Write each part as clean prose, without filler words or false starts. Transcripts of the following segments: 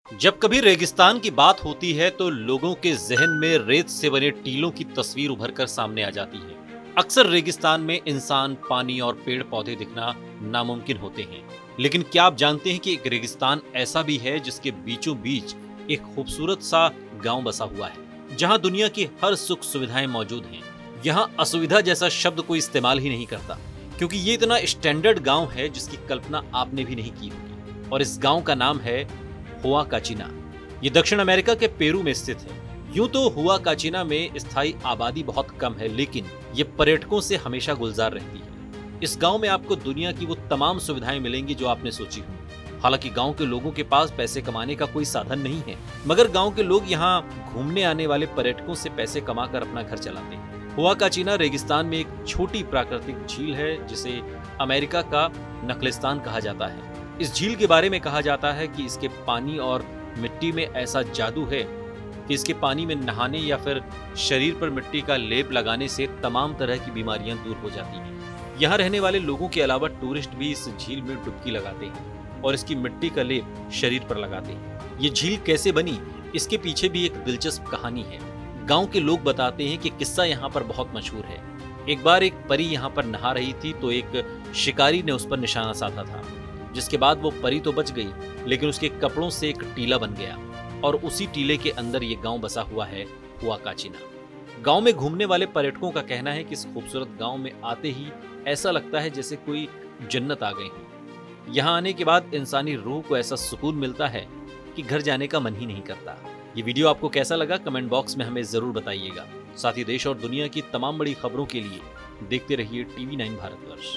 जब कभी रेगिस्तान की बात होती है तो लोगों के जहन में रेत से बने टीलों की तस्वीर उभरकर सामने आ जाती है। अक्सर रेगिस्तान में इंसान, पानी और पेड़ पौधे दिखना नामुमकिन होते हैं, लेकिन क्या आप जानते हैं कि एक रेगिस्तान ऐसा भी है जिसके बीचों बीच एक खूबसूरत सा गांव बसा हुआ है, जहां दुनिया की हर सुख सुविधाएं मौजूद हैं। यहां असुविधा जैसा शब्द कोई इस्तेमाल ही नहीं करता, क्योंकि ये इतना स्टैंडर्ड गांव है जिसकी कल्पना आपने भी नहीं की होगी। और इस गांव का नाम है हुआ काचिना। ये दक्षिण अमेरिका के पेरू में स्थित है। यूं तो हुआ काचिना में स्थायी आबादी बहुत कम है, लेकिन ये पर्यटकों से हमेशा गुलजार रहती है। इस गांव में आपको दुनिया की वो तमाम सुविधाएं मिलेंगी जो आपने सोची होंगी। हालांकि गांव के लोगों के पास पैसे कमाने का कोई साधन नहीं है, मगर गांव के लोग यहाँ घूमने आने वाले पर्यटकों से पैसे कमाकर अपना घर चलाते हैं। हुआ काचिना रेगिस्तान में एक छोटी प्राकृतिक झील है जिसे अमेरिका का नखलिस्तान कहा जाता है। इस झील के बारे में कहा जाता है कि इसके पानी और मिट्टी में ऐसा जादू है कि इसके पानी में नहाने या फिर शरीर पर मिट्टी का लेप लगाने से तमाम तरह की बीमारियां दूर हो जाती हैं। यहाँ रहने वाले लोगों के अलावा टूरिस्ट भी इस झील में डुबकी लगाते हैं और इसकी मिट्टी का लेप शरीर पर लगाते हैं। ये झील कैसे बनी, इसके पीछे भी एक दिलचस्प कहानी है। गांव के लोग बताते हैं कि किस्सा यहाँ पर बहुत मशहूर है। एक बार एक परी यहाँ पर नहा रही थी तो एक शिकारी ने उस पर निशाना साधा था, जिसके बाद वो परी तो बच गई, लेकिन उसके कपड़ों से एक टीला बन गया और उसी टीले के अंदर ये गांव बसा हुआ है, हुआ काचिना। गांव में घूमने वाले पर्यटकों का कहना है कि इस खूबसूरत गांव में आते ही ऐसा लगता है जैसे कोई जन्नत आ गई हो। यहाँ आने के बाद इंसानी रूह को ऐसा सुकून मिलता है कि घर जाने का मन ही नहीं करता। ये वीडियो आपको कैसा लगा कमेंट बॉक्स में हमें जरूर बताइएगा। साथ ही देश और दुनिया की तमाम बड़ी खबरों के लिए देखते रहिए TV9 भारतवर्ष।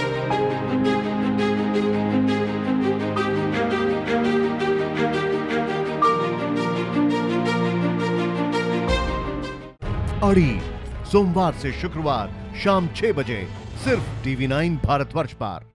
अड़ी सोमवार से शुक्रवार शाम 6 बजे सिर्फ TV9 भारतवर्ष पर।